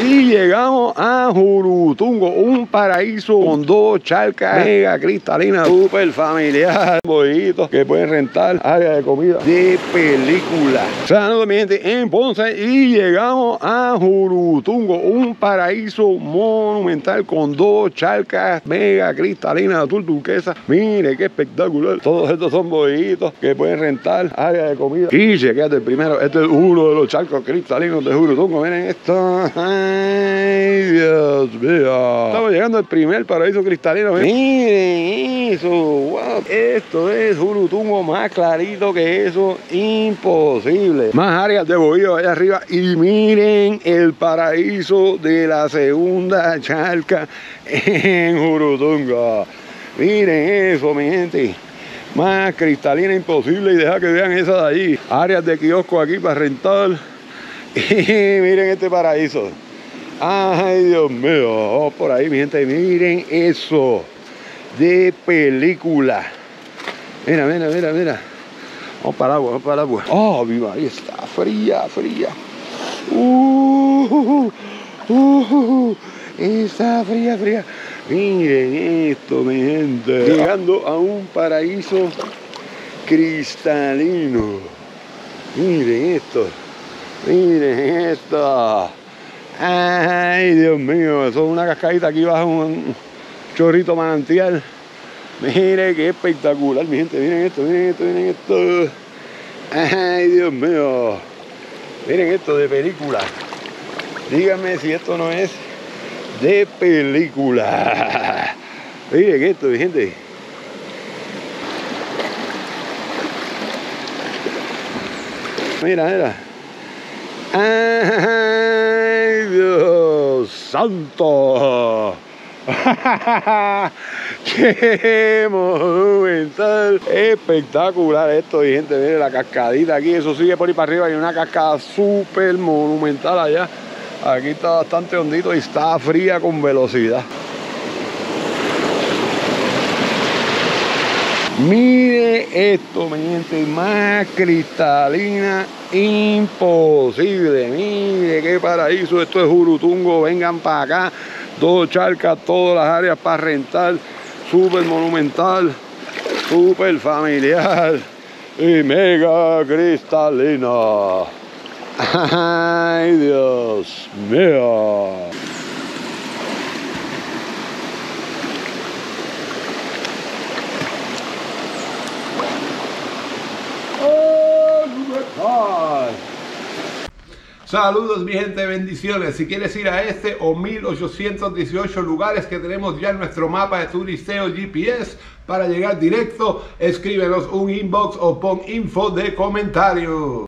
Y llegamos a Jurutungo, un paraíso con 2 charcas mega cristalinas, super familiar, bollitos que pueden rentar, área de comida de película. Saludos mi gente en Ponce y llegamos a Jurutungo, un paraíso monumental con 2 charcas mega cristalinas, azul turquesa. Mire qué espectacular. Todos estos son bollitos que pueden rentar, área de comida. Y chequeate el primero, este es uno de los charcos cristalinos de Jurutungo. Miren esto. Ay, Dios mío. Estamos llegando al primer paraíso cristalino. Miren eso. Wow. Esto es Jurutungo, más clarito que eso. Imposible. Más áreas de bohío allá arriba. Y miren el paraíso de la segunda charca en Jurutungo. Miren eso, mi gente. Más cristalina imposible. Y deja que vean esa de allí. Áreas de kiosco aquí para rentar. Y miren este paraíso. Ay, Dios mío. Vamos por ahí, mi gente. Miren eso. De película. Mira, mira, mira, mira. Vamos para el agua, vamos para el agua. Oh, mi María, está fría, fría. Está fría, fría. Miren esto, mi gente. Llegando a un paraíso cristalino. Miren esto. Miren esto. Ay, Dios mío. Eso es una cascadita aquí bajo un chorrito manantial. Miren qué espectacular, mi gente. Miren esto, miren esto, miren esto. Ay, Dios mío. Miren esto de película. Díganme si esto no es de película. Miren esto, mi gente. Mira, mira. ¡Ay, Dios santo! ¡Qué monumental! Espectacular esto, mi gente. Miren la cascadita aquí. Eso sigue por ahí para arriba. Hay una cascada súper monumental allá. Aquí está bastante hondito y está fría con velocidad. Mire esto, mi gente, más cristalina imposible. Mire qué paraíso. Esto es Jurutungo. Vengan para acá. 2 charcas, todas las áreas para rentar. Súper monumental, súper familiar y mega cristalina. Ay, Dios mío. Saludos mi gente, bendiciones. Si quieres ir a este o 1818 lugares que tenemos ya en nuestro mapa de turisteo GPS para llegar directo, escríbenos un inbox o pon info de comentario.